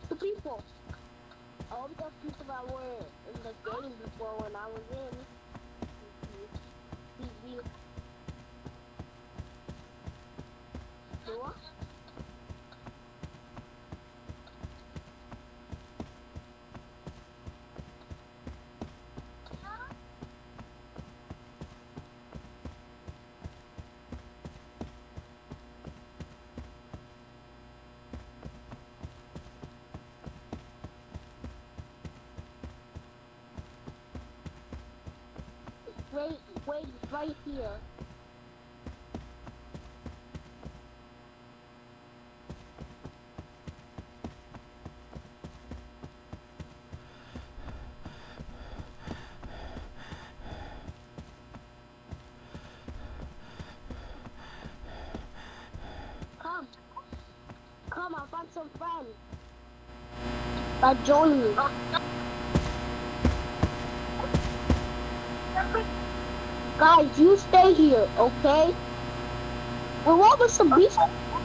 The people. All the people that were in the game before when I was in. TV. Sure. Wait, wait, right here. Come, come, I found some friends. Join me. Guys, you stay here, okay? We're over some beasts.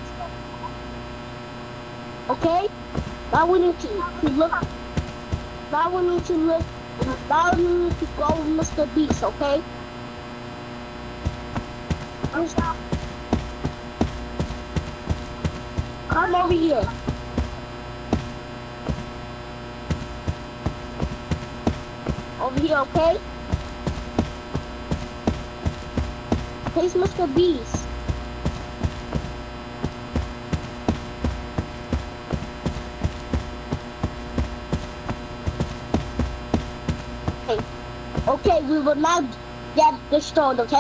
Okay? Now we need to look. Now we need to look. Now we need to go with Mr. Beast, okay? Come over here. Over here, okay? Here's Mr. Beast. Okay, we will not get destroyed, okay?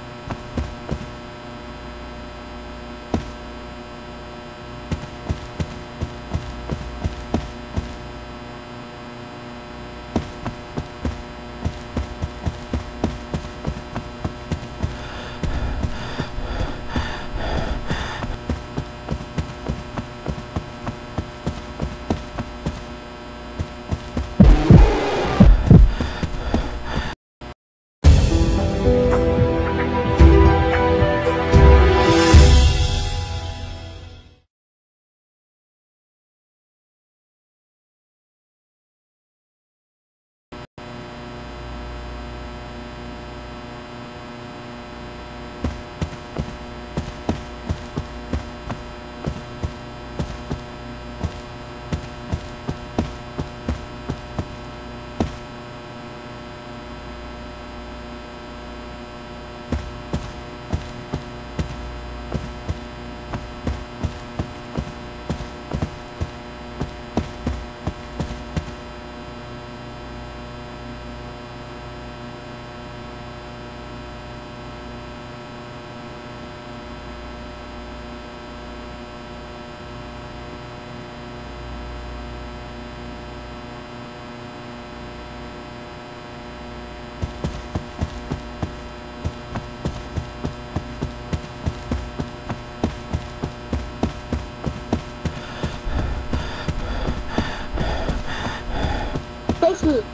Face me.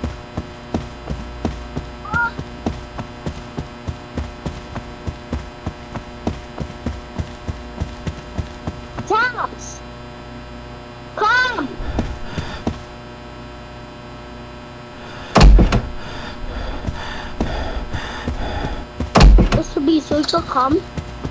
Tops! Come! Mr. Beast, will you come?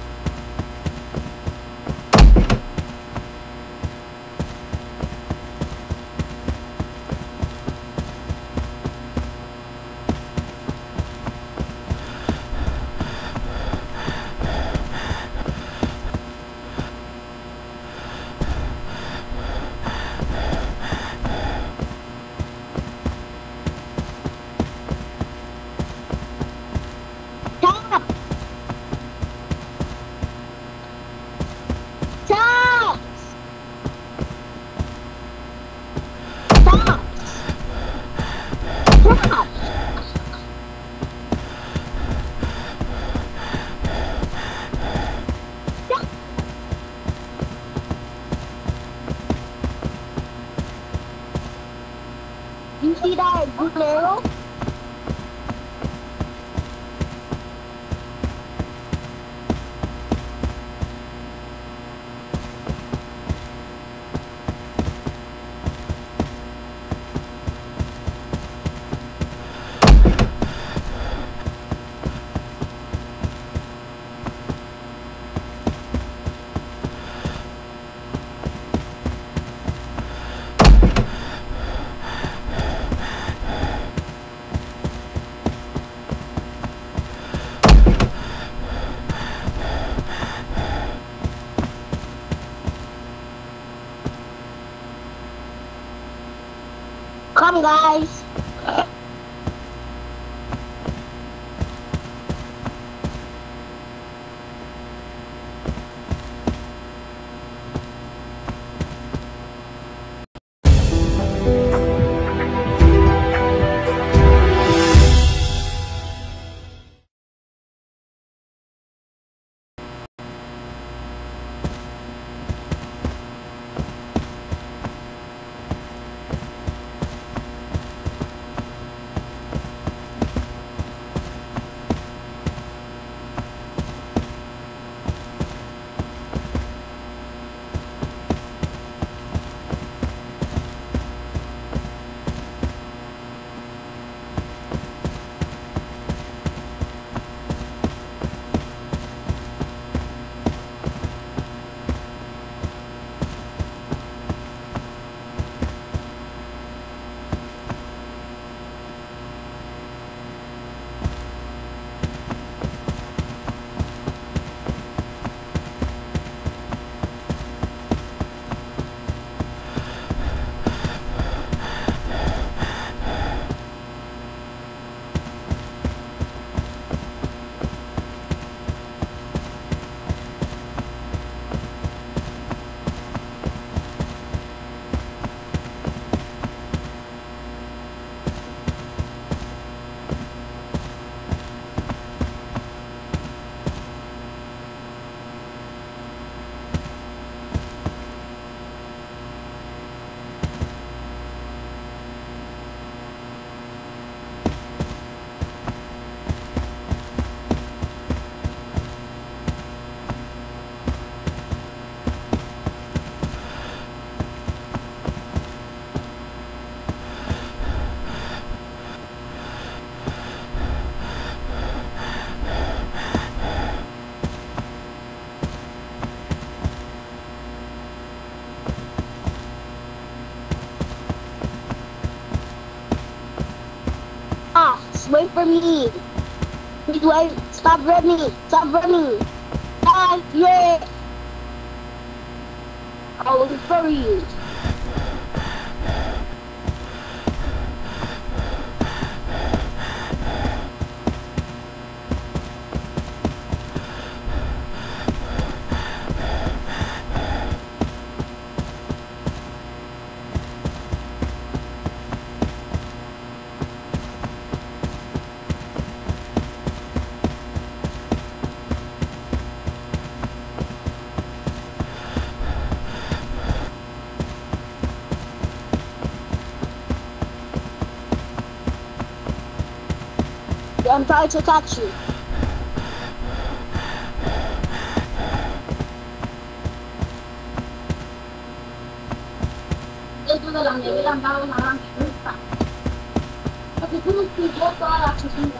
You see that blue arrow? Come, guys. Wait for me. Please wait. Stop running. Stop running. Ah, yeah. I'll look for you. I'm trying to catch you. Ito na lang, ilang tao na lang. Kasi kung nagpipot ko, ala susunod.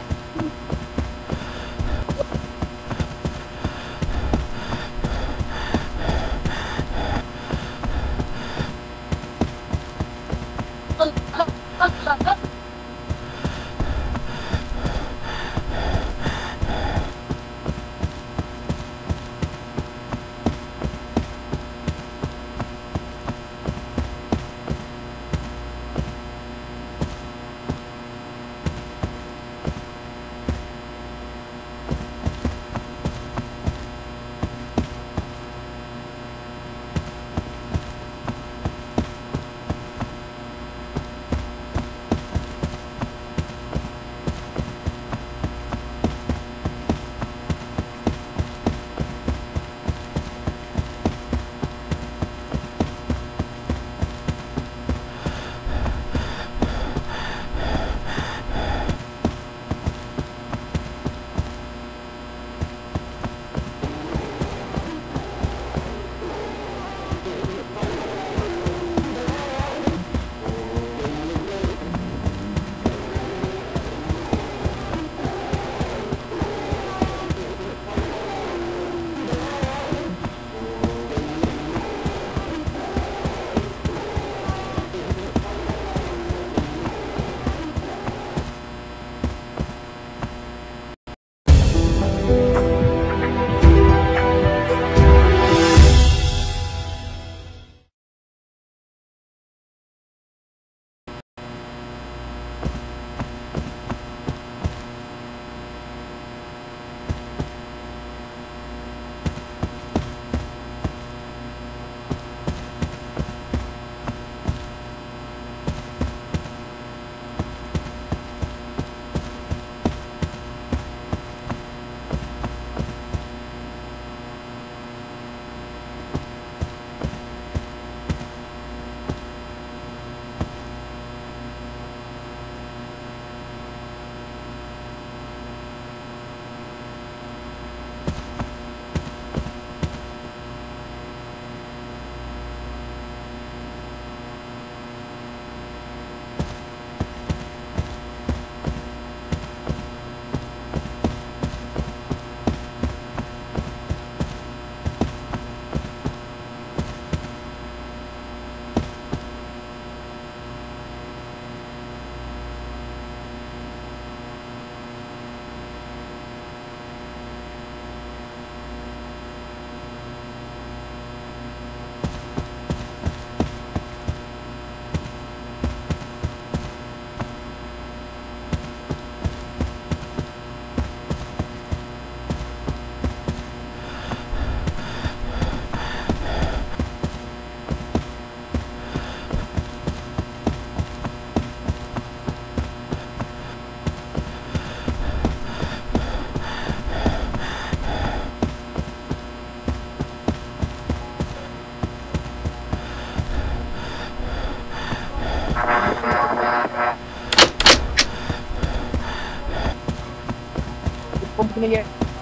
compañero.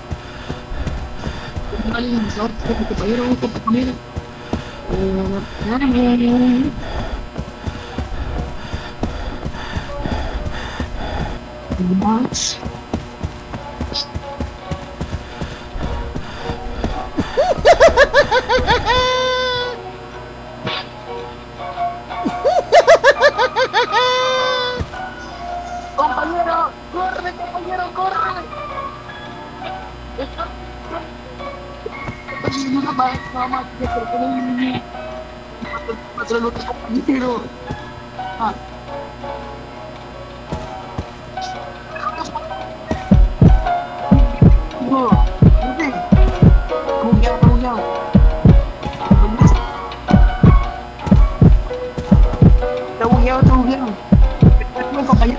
Compañero. Más. Compañero, corre, compañero, corre. No más, que otro compañero. Ah. No, bugueado. Está bugueado. Compañero.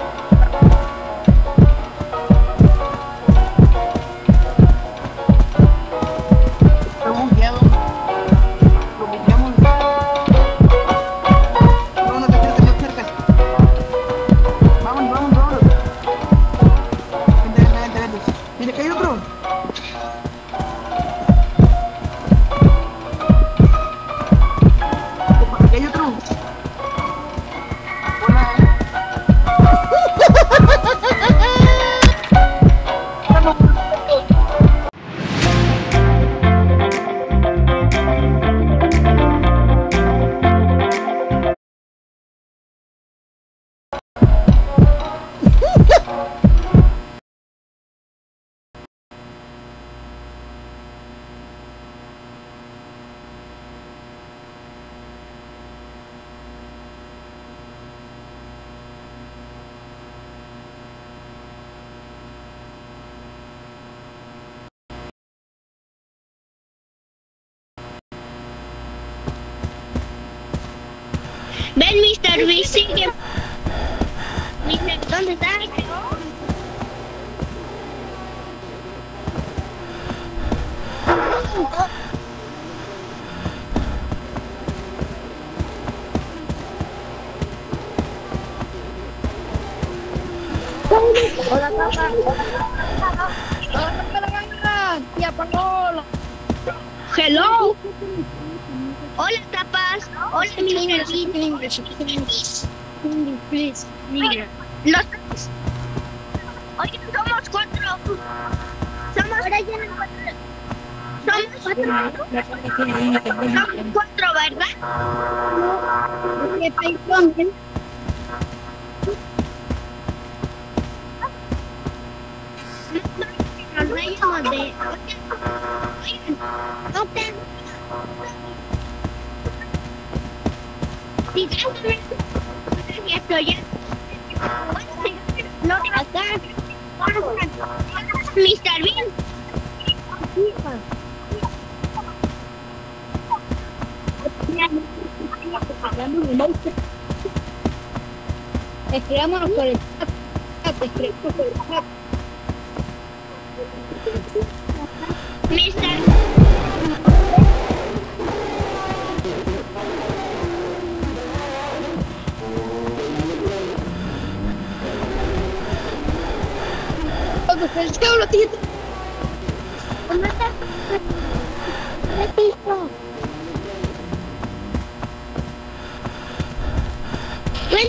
Ven, Mr. Luis, sigue. ¿Dónde estás? Hola, Tapa. Hola, tía Panola. Hello. Hola, Tapas. Hola, Mr. Luis. Please, Mira, los tres. Oye, somos cuatro. Somos cuatro, ¿verdad? ¿Qué país? Nos reímos de... No te... Ya estoy ya. No, acá. Mr. Bean. Escribámonos por el chat. Escribámonos por el chat. Mr. El cabro tiene. ¿Dónde está? Ven.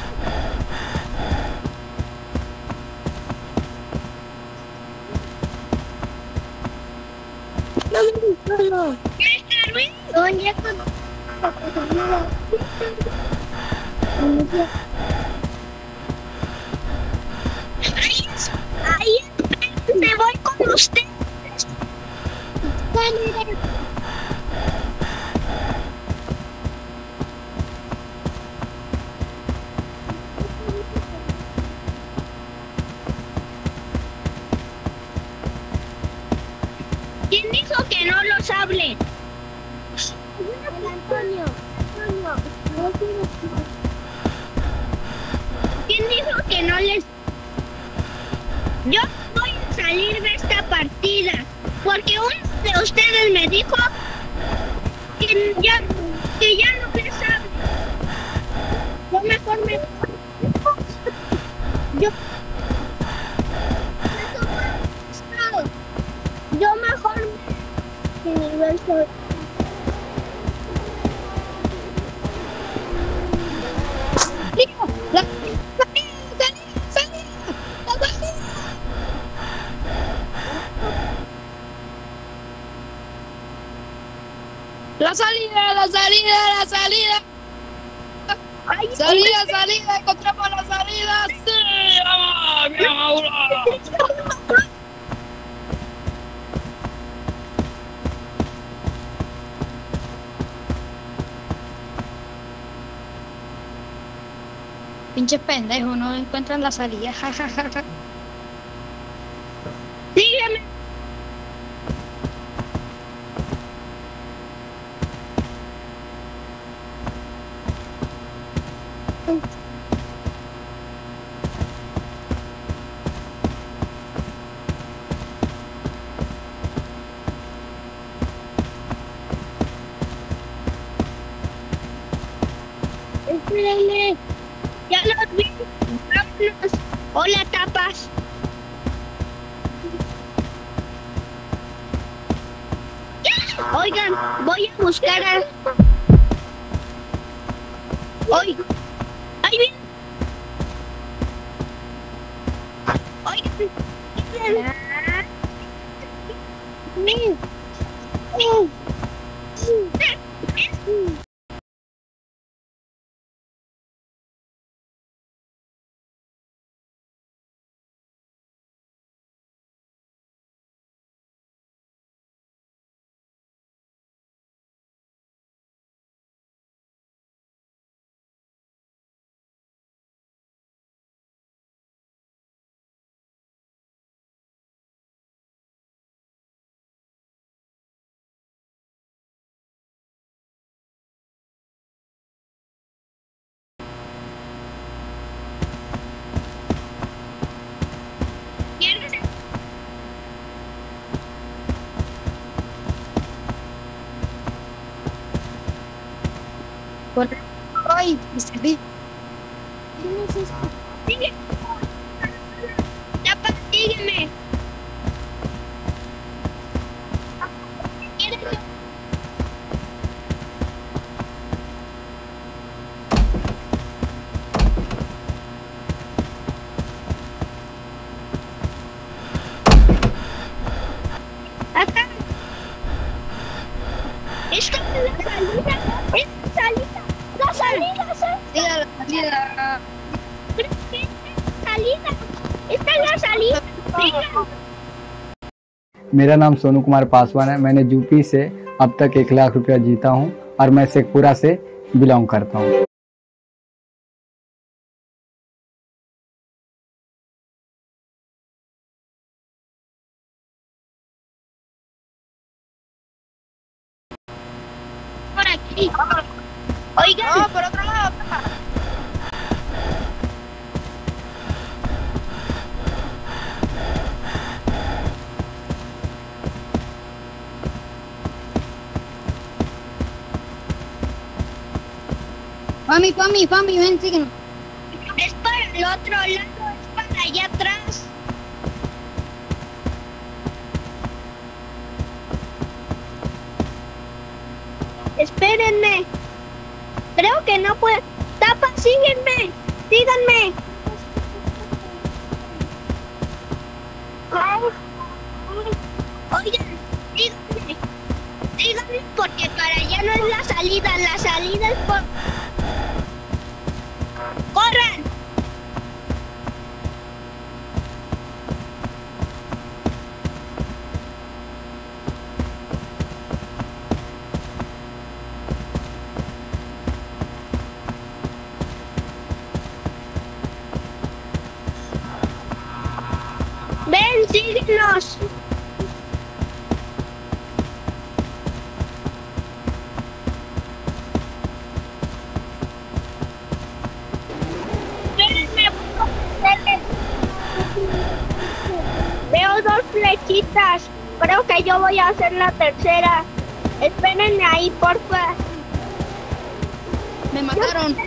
No. Mr. Bean. ¿Dónde está? Ahí me voy con ustedes. ¿Quién dijo que no los hable? Antonio. ¿Quién dijo que no les... Yo voy a salir de esta partida porque uno de ustedes me dijo que ya no les hable. Yo mejor me... La salida, la salida, la salida. Ay, Salida, salida, encontramos la salida. Sí, vamos, mi Mauro. Pinches pendejos, no encuentran la salida. sígueme. Espérenme. Ya los vi. Vámonos. Hola, tapas. Oigan, voy a buscar a... Oigan. Ahí viene. Oigan. Ay, sí. Sigue. Tapas, sígueme. ¿Quieres? Acá. Esta es la salida. Es la salida. La salida, Mira la salida. esta es la salida. Esta es la salida. Sigan. मेरा नाम सोनू कुमार पासवान है। मैंने UP से अब तक 1,00,000 रुपया जीता हूं और मैं शेखपुरा से बिलोंग करता हूं। Por aquí. Oigan. No, por otro lado. Pami, ven, síguenos. Es para el otro lado, es para allá atrás. Espérenme. Creo que no puedo. Tapa, síguenme. Síganme. Oigan, síganme. Síganme porque para allá no es la salida. La salida es por... ¡Corran! ¡Ven, síguenos! Veo dos flechitas. Creo que yo voy a hacer la tercera. Espérenme ahí, porfa. Me mataron.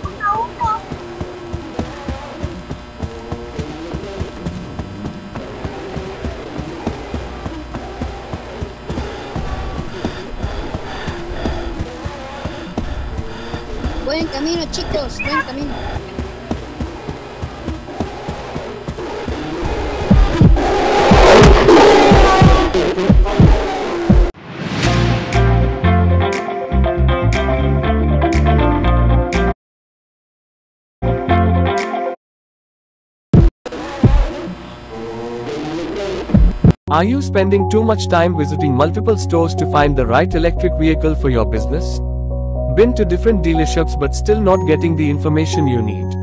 Voy en camino, chicos, voy en camino. Are you spending too much time visiting multiple stores to find the right electric vehicle for your business? Been to different dealerships but still not getting the information you need?